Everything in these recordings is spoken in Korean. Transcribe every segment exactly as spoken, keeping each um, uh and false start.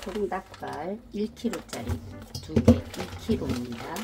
소금닭발 일 킬로그램짜리 두 개 이 킬로그램입니다.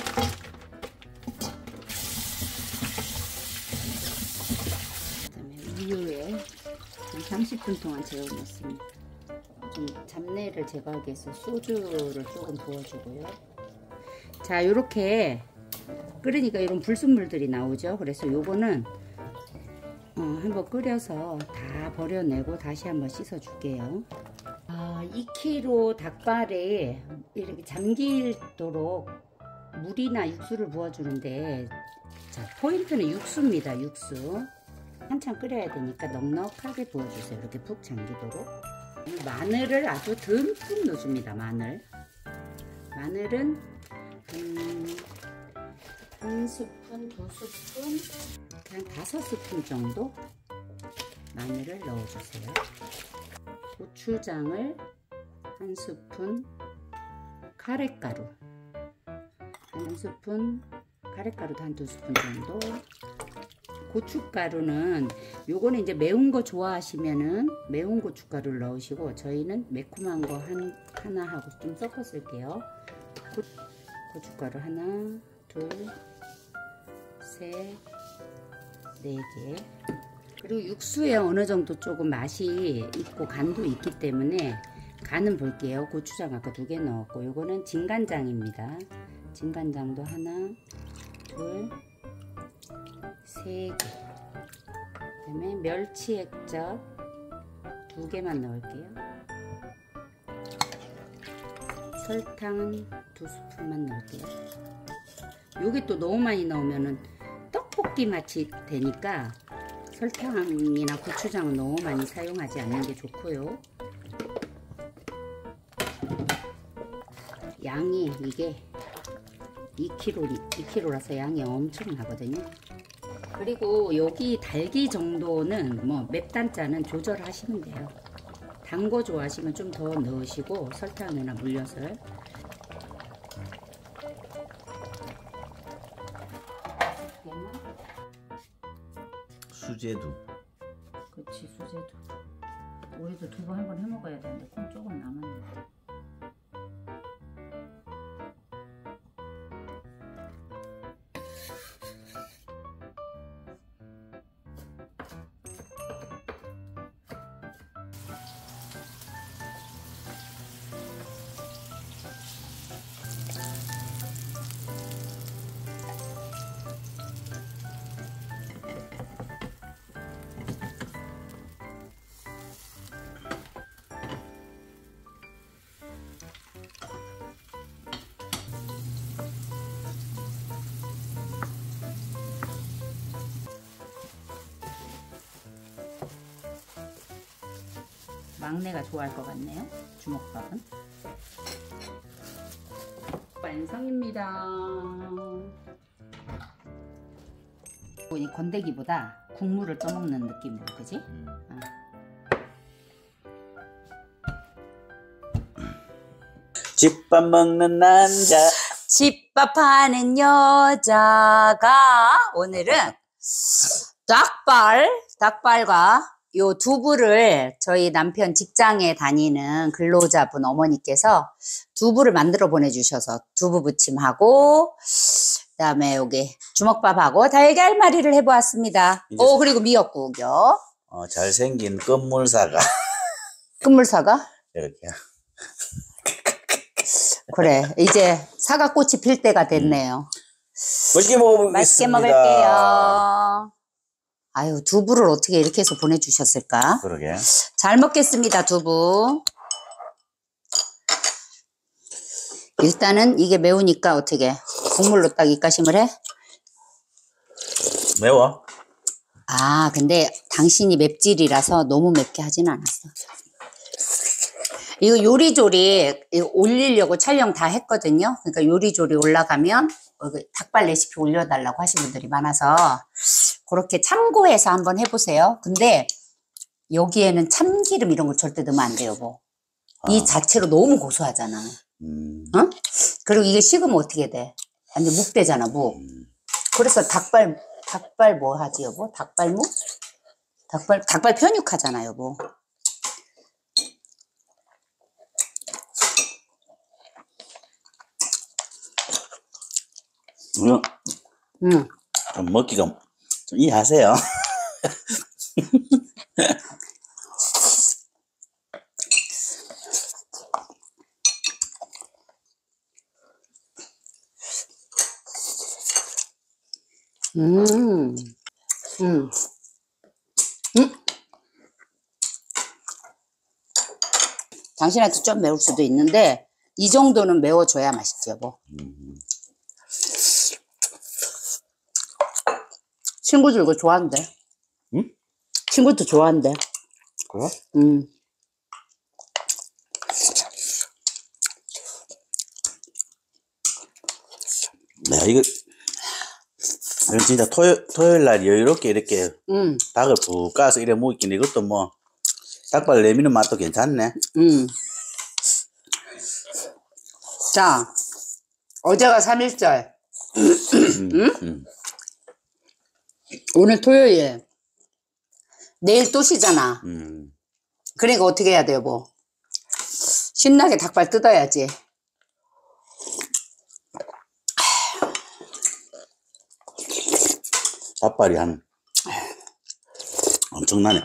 그다음에 우유에 한 삼십 분 동안 재워놓습니다. 좀 잡내를 제거하기 위해서 소주를 조금 부어주고요. 자, 요렇게 끓으니까 이런 불순물들이 나오죠. 그래서 요거는 어, 한번 끓여서 다 버려내고 다시 한번 씻어 줄게요. 아, 이 킬로그램 닭발에 이렇게 잠기도록 물이나 육수를 부어주는데, 자, 포인트는 육수입니다. 육수 한참 끓여야 되니까 넉넉하게 부어주세요. 이렇게 푹 잠기도록. 마늘을 아주 듬뿍 넣어줍니다. 마늘 마늘은 한, 한 스푼, 두 스푼, 그냥 다섯 스푼 정도 마늘을 넣어주세요. 고추장을 한 스푼, 카레가루 한 스푼, 카레가루도 한 두 스푼 정도. 고춧가루는 요거는 이제 매운 거 좋아하시면은 매운 고춧가루를 넣으시고, 저희는 매콤한 거 한, 하나 하고 좀 섞어 쓸게요. 고, 고춧가루 하나, 둘, 셋, 네 개. 그리고 육수에 어느 정도 조금 맛이 있고 간도 있기 때문에 간은 볼게요. 고추장 아까 두 개 넣었고, 요거는 진간장입니다. 진간장도 하나, 둘, 세 개. 그 다음에 멸치 액젓 두 개만 넣을게요. 설탕 두 스푼만 넣을게요. 요게 또 너무 많이 넣으면은 떡볶이 맛이 되니까 설탕이나 고추장은 너무 많이 사용하지 않는 게 좋고요. 양이 이게 이 킬로그램, 이 킬로그램라서 양이 엄청나거든요. 그리고 여기 달기 정도는 뭐 맵단짜는 조절하시면 돼요. 단 거 좋아하시면 좀 더 넣으시고, 설탕이나 물엿을. 수제두. 그렇지, 수제두. 우리도 두부 한번 해 먹어야 되는데 콩 조금 남았네. 막내가 좋아할 것 같네요. 주먹밥은. 완성입니다. 이 건더기보다 국물을 떠먹는 느낌으로, 그지? 음. 아. 집밥 먹는 남자, 집밥하는 여자가 오늘은 닭발, 닭발과 요 두부를 저희 남편 직장에 다니는 근로자분 어머니께서 두부를 만들어 보내주셔서 두부 부침하고, 그 다음에 여기 주먹밥하고 달걀말이를 해보았습니다. 오, 그리고 미역국이요. 어, 잘생긴 끝물사가. 끝물사가? 이렇게. 그래, 이제 사과꽃이 필 때가 됐네요. 맛있게 먹어보겠습니다. 맛있게 먹을게요. 아유, 두부를 어떻게 이렇게 해서 보내주셨을까? 그러게. 잘 먹겠습니다, 두부. 일단은 이게 매우니까 어떻게 국물로 딱 입가심을 해? 매워? 아, 근데 당신이 맵찔이라서 너무 맵게 하진 않았어. 이거 요리조리 이거 올리려고 촬영 다 했거든요. 그러니까 요리조리 올라가면 닭발 레시피 올려달라고 하신 분들이 많아서 그렇게 참고해서 한번 해보세요. 근데 여기에는 참기름 이런 거 절대 넣으면 안 돼요, 뭐. 아. 이 자체로 너무 고소하잖아. 음. 어? 그리고 이게 식으면 어떻게 돼? 완전 묵 되잖아, 묵. 음. 그래서 닭발, 닭발 뭐 하지, 여보? 닭발묵? 닭발, 닭발 편육하잖아, 여보. 이거 음. 좀 먹기가 좀 이해하세요. 음. 음. 음. 당신한테 좀 매울 수도 있는데 이 정도는 매워줘야 맛있지 여보. 음. 친구들 이거 좋아한대. 응? 친구도 좋아한대. 그래? 음. 네, 이거 이건 진짜 토요, 토요일 날 여유롭게 이렇게 음. 닭을 푹 까서 이래 먹기는 이것도 뭐 닭발 내미는 맛도 괜찮네. 음. 자, 어제가 삼 일절. 음, 응? 음. 오늘 토요일. 내일 또 쉬잖아. 음. 그러니까 어떻게 해야 돼요, 뭐? 신나게 닭발 뜯어야지. 닭발이 한 엄청나네.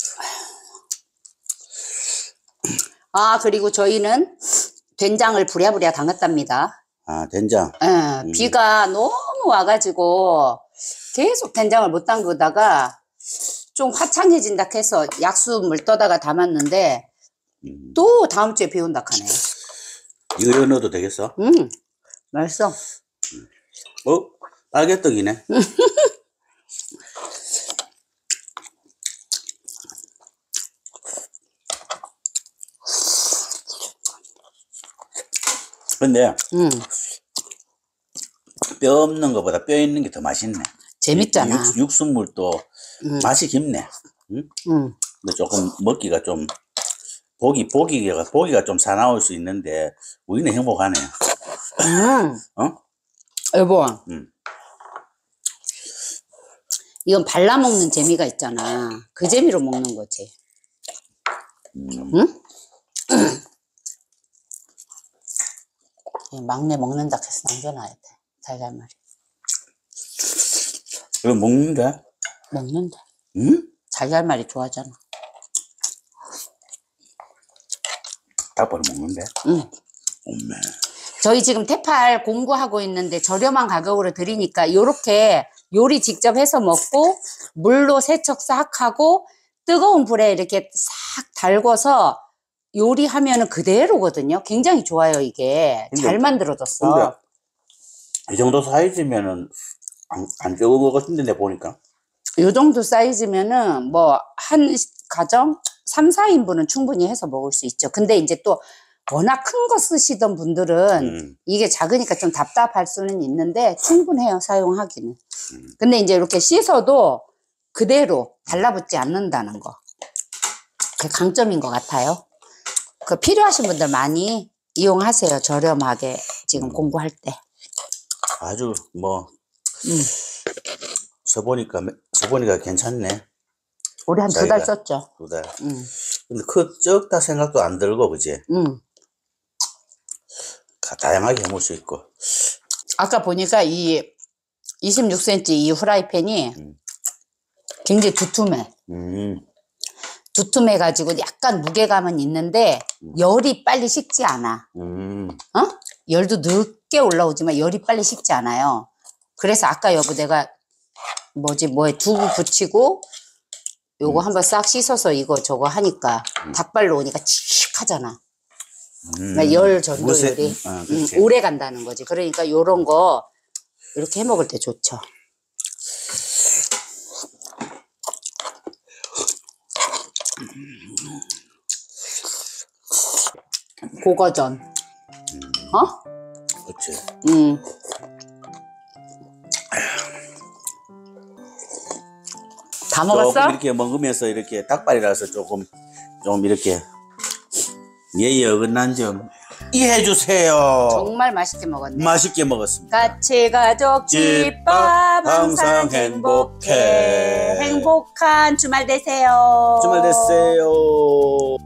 아, 그리고 저희는 된장을 부랴부랴 담갔답니다. 아, 된장. 예, 음. 비가 너무 와가지고 계속 된장을 못 담그다가 좀 화창해진다 해서 약수물 떠다가 담았는데 음. 또 다음 주에 비 온다 하네. 이거 이거 넣어도 되겠어? 음, 맛있어. 어? 딸기떡이네. 근데 음, 뼈 없는 것보다 뼈 있는 게 더 맛있네. 재밌잖아. 육, 육수물도 음. 맛이 깊네. 응? 음, 근데 조금 먹기가 좀 보기 보기가 보기가 좀 사나울 수 있는데 우리는 행복하네. 음. 어? 여보, 음. 이건 발라먹는 재미가 있잖아. 그 재미로 먹는 거지. 음. 응? 이 막내 먹는다 해서 남겨놔야 돼. 달걀말이. 이거 먹는데? 먹는다. 응? 달걀말이 좋아하잖아. 닭발을 먹는데? 응. 엄매. 저희 지금 테팔 공구하고 있는데 저렴한 가격으로 드리니까 요렇게 요리 직접 해서 먹고 물로 세척 싹 하고 뜨거운 불에 이렇게 싹 달궈서 요리하면은 그대로거든요. 굉장히 좋아요, 이게. 근데- 잘 만들어졌어. 근데 이 정도 사이즈면은 안, 안 적은 것 같은데 내 보니까. 요 정도 사이즈면은 뭐 한 가정 삼, 사 인분은 충분히 해서 먹을 수 있죠. 근데 이제 또 워낙 큰 거 쓰시던 분들은 음. 이게 작으니까 좀 답답할 수는 있는데 충분해요, 사용하기는. 음. 근데 이제 이렇게 씻어도 그대로 달라붙지 않는다는 거. 그게 강점인 것 같아요. 그 필요하신 분들 많이 이용하세요. 저렴하게 지금 음. 공부할 때. 아주 뭐 음. 써보니까 써보니까 괜찮네. 우리 한 두 달 자기가. 썼죠. 두 달. 음. 근데 그 적다 생각도 안 들고 그지? 음. 가- 다양하게 해먹을 수 있고. 아까 보니까 이 이십육 센티미터 이 후라이팬이 음. 굉장히 두툼해. 음. 두툼해가지고 약간 무게감은 있는데 열이 빨리 식지 않아. 음. 어? 열도 늦게 올라오지만 열이 빨리 식지 않아요. 그래서 아까 여보 내가 뭐지 뭐에 두부 붙이고 요거 음. 한번 싹 씻어서 이거 저거 하니까 닭발로 오니까 칙하잖아. 음. 열 전도 무쇠- 열이 아, 음, 그렇지. 오래 간다는 거지. 그러니까 요런 거 이렇게 해 먹을 때 좋죠. 고거전. 어? 그렇지. 음. 다 먹었어? 조금 이렇게 먹으면서 이렇게 닭발이라서 조금 좀 이렇게 예의 어긋난 점 이해해 주세요. 정말 맛있게 먹었네. 맛있게 먹었습니다. 같이 가족 집밥 항상 항상 행복해. 행복해. 행복한 주말 되세요. 주말 됐어요.